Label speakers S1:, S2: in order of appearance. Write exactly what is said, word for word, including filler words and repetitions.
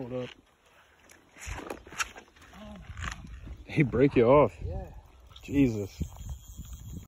S1: Hold up. He break you off.
S2: Yeah.
S1: Jesus.